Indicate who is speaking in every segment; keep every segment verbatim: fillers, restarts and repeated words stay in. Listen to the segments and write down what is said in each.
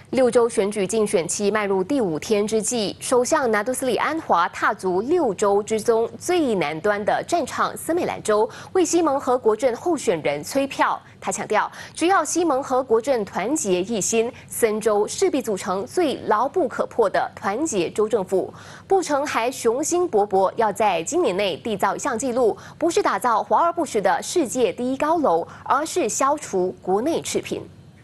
Speaker 1: 六州选举竞选期迈入第五天之际，首相拿督斯里安华踏足六州之中最南端的战场斯美兰州，为西蒙和国阵候选人催票。他强调，只要西蒙和国阵团结一心，森州势必组成最牢不可破的团结州政府。布城还雄心勃勃，要在今年内缔造一项纪录，不是打造华而不实的世界第一高楼，而是消除国内赤贫。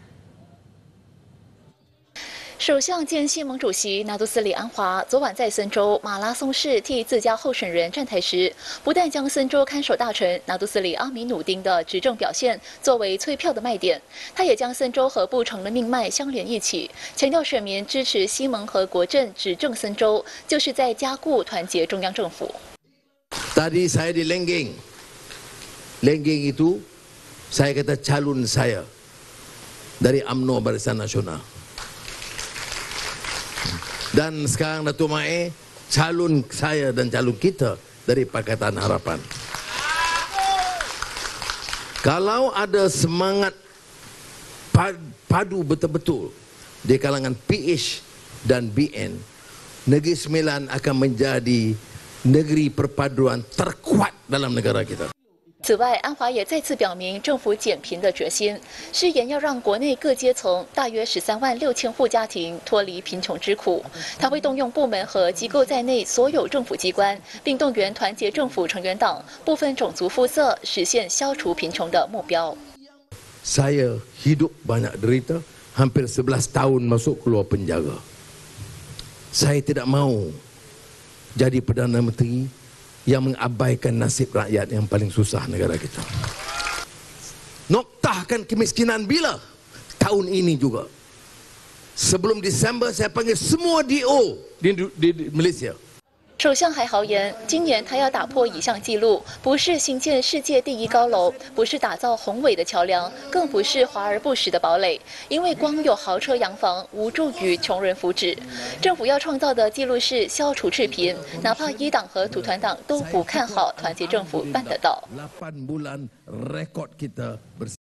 Speaker 2: 首相兼西盟主席拿督斯里安华昨晚在森州马拉松市替自家候选人站台时，不但将森州看守大臣拿督斯里阿米努丁的执政表现作为催票的卖点，他也将森州和布城的命脉相连一起，强调选民支持西盟和国阵执政森州，就是在加固团结中央政府。
Speaker 3: Tadi saya di Lenggeng, Lenggeng itu saya kata calon saya dari U M N O Barisan Nasional. Dan sekarang Datuk Mae calon saya dan calon kita dari Pakatan Harapan. Kalau ada semangat padu betul-betul di kalangan P H dan B N, Negeri Sembilan akan menjadi negeri perpaduan terkuat dalam negara kita.
Speaker 2: 此外，安华也再次表明政府减贫的决心，誓言要让国内各阶层大约十三万六千户家庭脱离贫穷之苦。他会动用部门和机构在内所有政府机关，并动员团结政府成员党部分种族肤色，实现消除贫穷的目标。
Speaker 3: Saya hidup banyak derita, hampir sebelas tahun masuk keluar penjara. Saya tidak mau jadi Perdana Menteri yang mengabaikan nasib rakyat yang paling susah negara kita. Noktahkan kemiskinan bila? Tahun ini juga. Sebelum Desember saya panggil semua D O di, di, di Malaysia.
Speaker 2: 首相还豪言，今年他要打破一项纪录，不是兴建世界第一高楼，不是打造宏伟的桥梁，更不是华而不实的堡垒。因为光有豪车洋房无助于穷人福祉。政府要创造的纪录是消除赤贫，哪怕一党和土团党都不看好团结政府办得到。